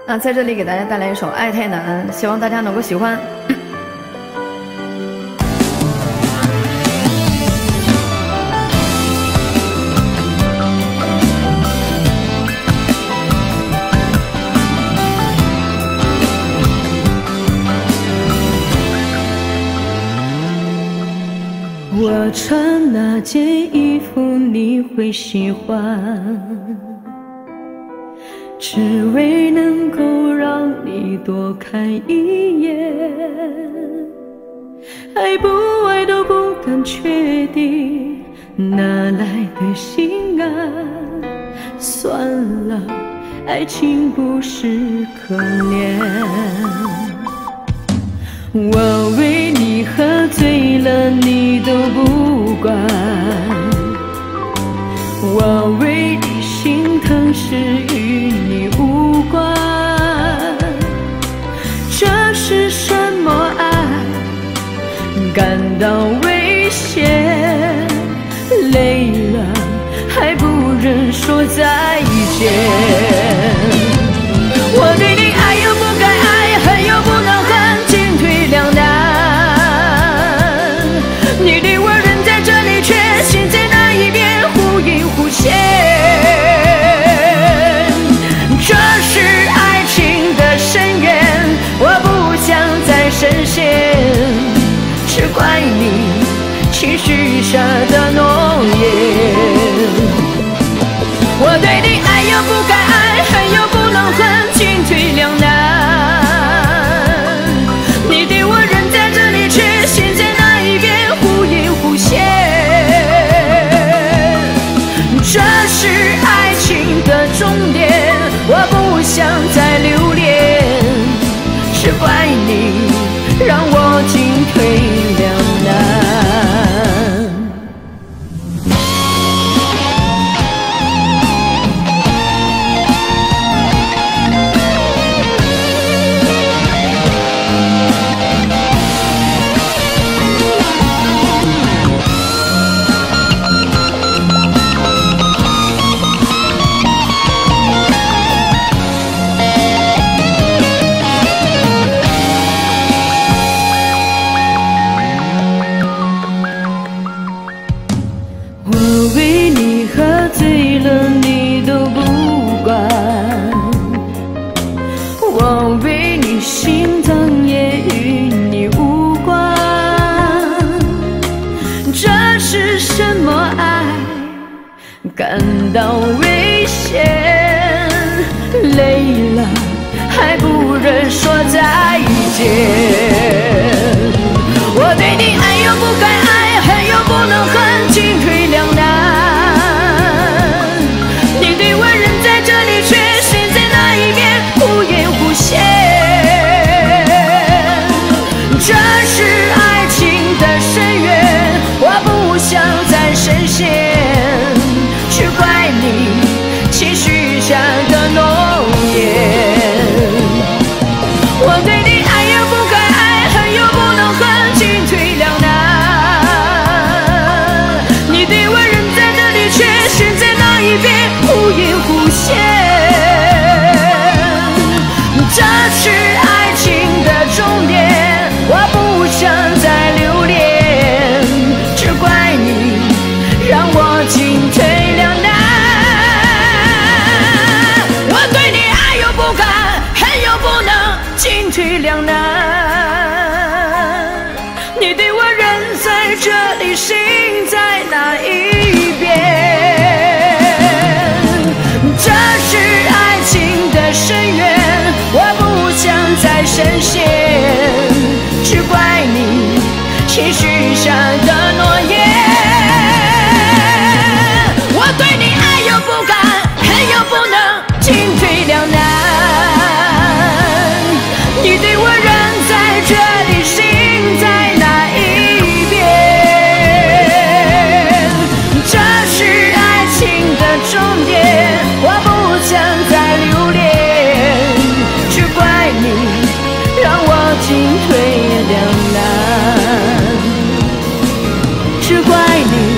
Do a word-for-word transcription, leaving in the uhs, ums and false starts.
那在这里给大家带来一首《爱太难》，希望大家能够喜欢。 我穿哪件衣服你会喜欢，只为能够让你多看一眼，爱不爱都不敢确定，哪来的心安？算了，爱情不是可怜。我为你喝醉了，你都不管；我为你心疼时，与你无关。这是什么爱？感到危险，累了还不忍说再见。我对你爱又不该爱，恨又不能恨，进退两难。你对我人在这里，却心在那一边，忽隐忽现。这是爱情的深渊，我不想再深陷，只怪你轻许下的诺言。我对你爱又不该爱，恨又不能恨，进退两难。你对我人在这里，却心在那一边，忽隐忽现。这是爱情的终点，我不想再留恋，是怪你让我进退两难。我为你心疼，也与你无关。这是什么爱？感到危险，累了还不忍说再见。我对你爱又不该爱，恨又不能恨，进退两难。你对我人在这里，却心在那一边，忽隐忽现。这是爱情的深渊，我不想再深陷，只怪你轻许下的诺言。我对你爱又不该爱，恨又不能恨，进退两难。你对我人在这里，却心在那一边，忽隐忽现。这是爱情的终点，我不想再留恋，只怪你让我进退两难。我对你爱又不敢，恨又不能，进退两难。你对我人在这里，心在那一边。这是爱情的深渊，我不想再深陷，只怪你轻许下的诺言。我对你爱又不敢，恨又不能，进退两难。你对我人在这里，心在那一边。这是爱情的终点，我不想再留恋，只怪你让我进退两难，只怪你